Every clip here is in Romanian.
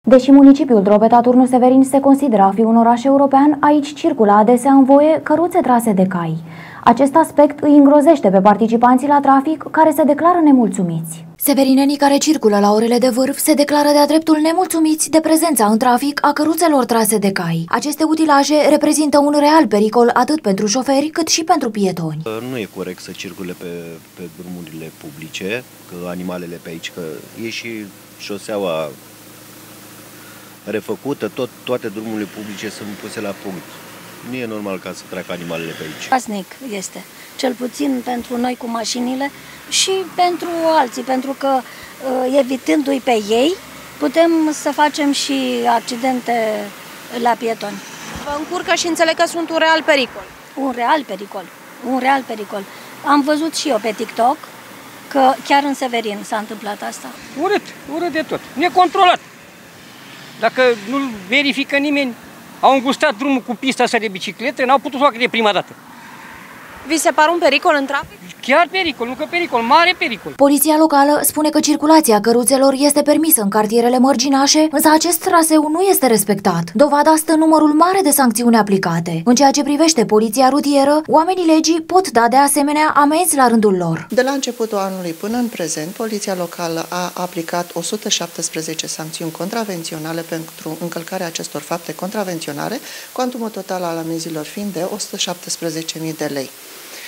Deși municipiul Drobeta-Turnu Severin se consideră a fi un oraș european, aici circulă adesea în voie căruțe trase de cai. Acest aspect îi îngrozește pe participanții la trafic, care se declară nemulțumiți. Severinenii care circulă la orele de vârf se declară de-a dreptul nemulțumiți de prezența în trafic a căruțelor trase de cai. Aceste utilaje reprezintă un real pericol atât pentru șoferi cât și pentru pietoni. Nu e corect să circule pe drumurile publice, că animalele pe aici, că e și șoseaua refăcută, toate drumurile publice sunt puse la punct. Nu e normal ca să treacă animalele pe aici. Pasnic este, cel puțin pentru noi cu mașinile și pentru alții, pentru că evitându-i pe ei, putem să facem și accidente la pietoni. Vă încurcă și înțeleg că sunt un real pericol. Un real pericol, un real pericol. Am văzut și eu pe TikTok că chiar în Severin s-a întâmplat asta. Urât de tot, necontrolat. Dacă nu verifică nimeni, au îngustat drumul cu pista asta de biciclete, n-au putut să facă de prima dată. Vi se pare un pericol în trafic? Chiar pericol, nu că pericol, mare pericol. Poliția locală spune că circulația căruțelor este permisă în cartierele mărginașe, însă acest traseu nu este respectat. Dovada stă numărul mare de sancțiuni aplicate. În ceea ce privește poliția rutieră, oamenii legii pot da de asemenea amenzi la rândul lor. De la începutul anului până în prezent, poliția locală a aplicat 117 sancțiuni contravenționale pentru încălcarea acestor fapte contravenționale, cuantumul total al amenzilor fiind de 117.000 de lei.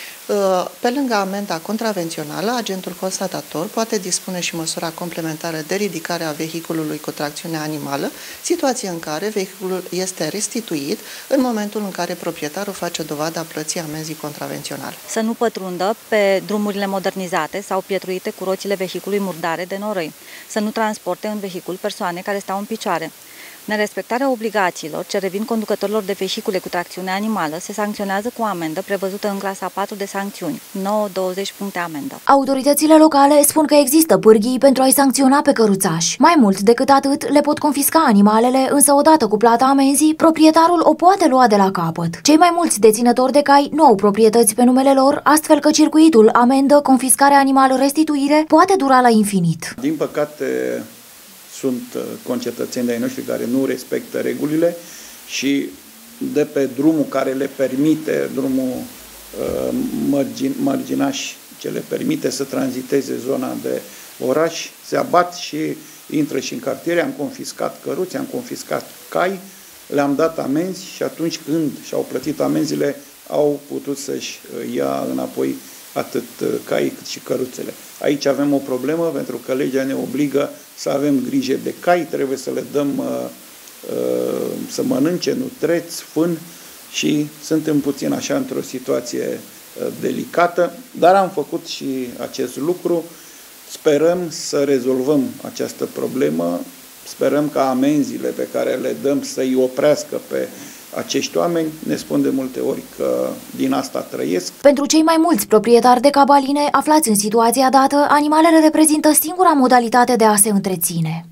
Pe lângă amenda contravențională, agentul constatator poate dispune și măsura complementară de ridicare a vehiculului cu tracțiune animală, situație în care vehiculul este restituit în momentul în care proprietarul face dovada plății amenzii contravenționale. Să nu pătrundă pe drumurile modernizate sau pietruite cu roțile vehiculului murdare de noroi. Să nu transporte în vehicul persoane care stau în picioare. Nerespectarea obligațiilor ce revin conducătorilor de vehicule cu tracțiune animală se sancționează cu amendă prevăzută în clasa 4 de sancțiuni, 9-20 puncte amendă. Autoritățile locale spun că există pârghii pentru a-i sancționa pe căruțași. Mai mult decât atât, le pot confisca animalele, însă odată cu plata amenzii, proprietarul o poate lua de la capăt. Cei mai mulți deținători de cai nu au proprietăți pe numele lor, astfel că circuitul amendă, confiscare animal, restituire poate dura la infinit. Din păcate, sunt concetățeni de-ai noștri care nu respectă regulile și de pe drumul care le permite, drumul marginaș, ce le permite să tranziteze zona de oraș, se abat și intră și în cartiere. Am confiscat căruți, am confiscat cai, le-am dat amenzi și atunci când și-au plătit amenziile, au putut să-și ia înapoi atât caii cât și căruțele. Aici avem o problemă pentru că legea ne obligă să avem grijă de cai, trebuie să le dăm să mănânce nutreți, fân și suntem puțin așa într-o situație delicată, dar am făcut și acest lucru. Sperăm să rezolvăm această problemă, sperăm ca amenziile pe care le dăm să-i oprească pe acești oameni. Ne spun de multe ori că din asta trăiesc. Pentru cei mai mulți proprietari de cabaline aflați în situația dată, animalele reprezintă singura modalitate de a se întreține.